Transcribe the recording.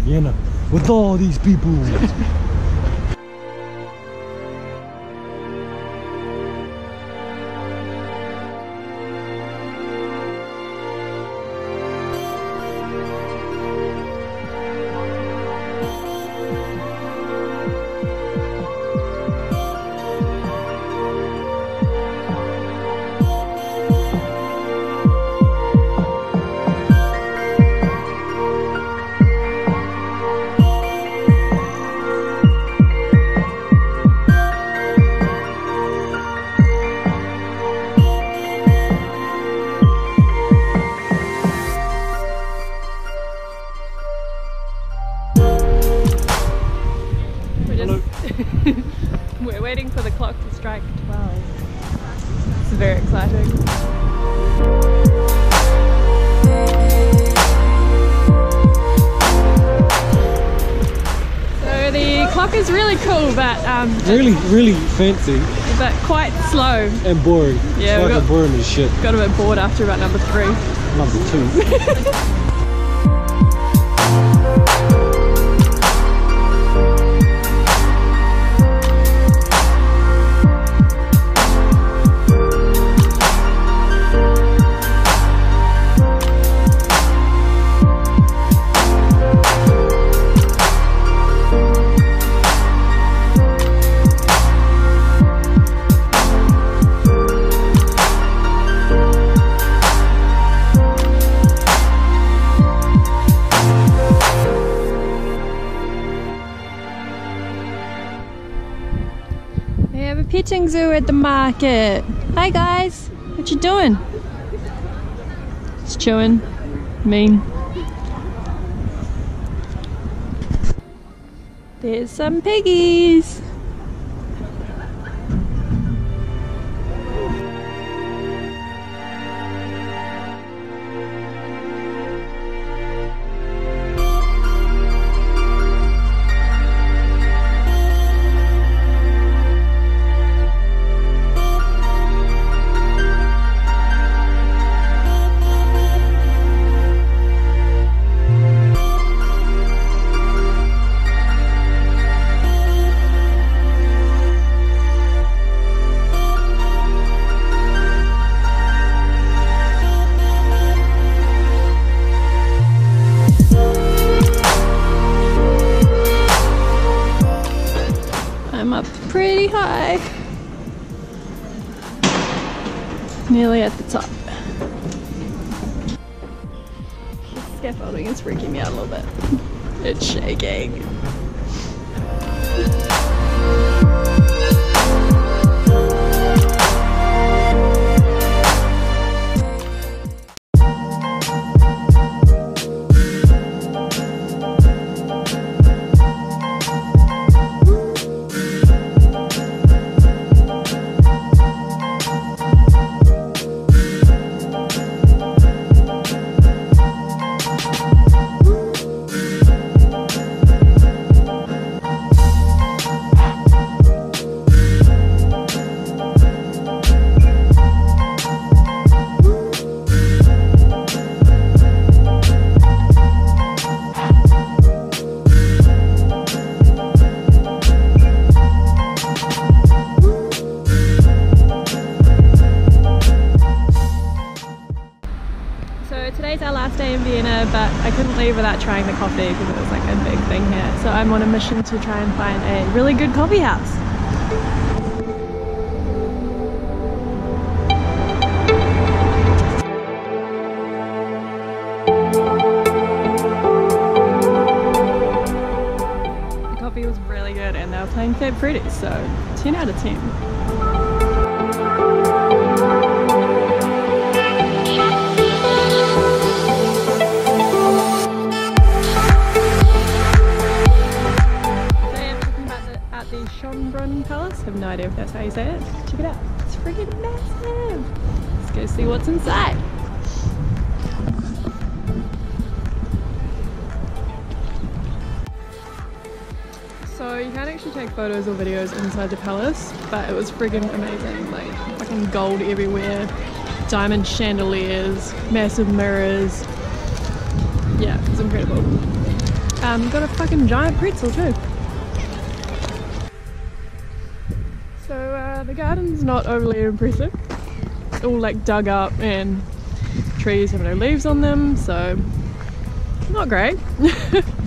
Vienna with all these people. We're waiting for the clock to strike 12. It's very exciting. So the clock is really cool, but really fancy, but quite slow and boring. Yeah, it's like boring as shit. Got a bit bored after about number 3. Number 2. Petting zoo at the market. Hi guys, what you doing? Just chewing. Mean. There's some piggies. I'm up pretty high. Nearly at the top. The scaffolding is freaking me out a little bit. It's shaking. Today's our last day in Vienna, but I couldn't leave without trying the coffee because it was like a big thing here. So I'm on a mission to try and find a really good coffee house. The coffee was really good and they were playing Fab Freddy's, so 10 out of 10. Palace. I have no idea if that's how you say it. Check it out. It's freaking massive. Let's go see what's inside. So you can't actually take photos or videos inside the palace, but it was freaking amazing. Like fucking gold everywhere, diamond chandeliers, massive mirrors. Yeah, it's incredible. Got a fucking giant pretzel too. So the garden's not overly impressive. It's all like dug up and trees have no leaves on them, so not great.